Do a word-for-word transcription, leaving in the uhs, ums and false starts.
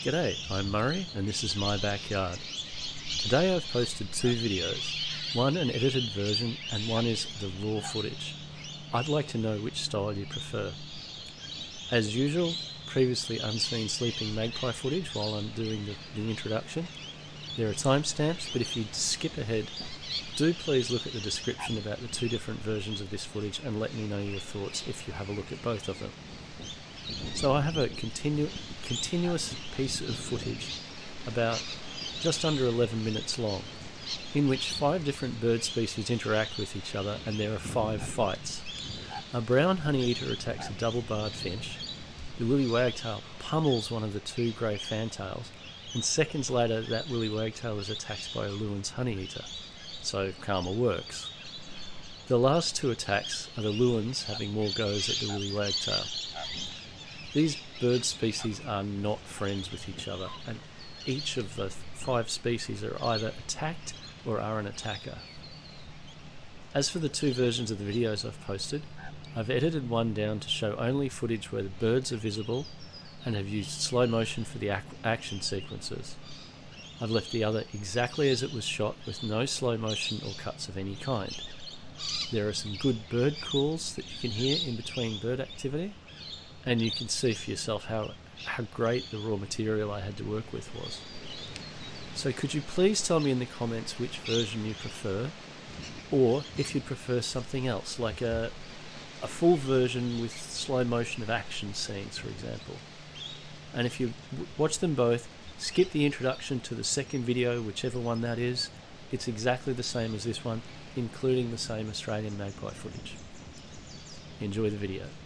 G'day, I'm Murray and this is my backyard. Today I've posted two videos, one an edited version and one is the raw footage. I'd like to know which style you prefer. As usual, previously unseen sleeping magpie footage while I'm doing the, the introduction. There are timestamps, but if you skip ahead, do please look at the description about the two different versions of this footage and let me know your thoughts if you have a look at both of them. So I have a continu continuous piece of footage about just under eleven minutes long, in which five different bird species interact with each other and there are five fights. A brown honeyeater attacks a double-barred finch, the Willie wagtail pummels one of the two grey fantails, and seconds later that Willie wagtail is attacked by a Lewin's honeyeater, so karma works. The last two attacks are the Lewins having more goes at the Willie wagtail. These bird species are not friends with each other, and each of the five species are either attacked or are an attacker. As for the two versions of the videos I've posted, I've edited one down to show only footage where the birds are visible and have used slow motion for the ac action sequences. I've left the other exactly as it was shot with no slow motion or cuts of any kind. There are some good bird calls that you can hear in between bird activity, and you can see for yourself how, how great the raw material I had to work with was. So could you please tell me in the comments which version you prefer, or if you'd prefer something else, like a, a full version with slow motion of action scenes, for example. And if you w watch them both, skip the introduction to the second video, whichever one that is. It's exactly the same as this one, including the same Australian magpie footage. Enjoy the video.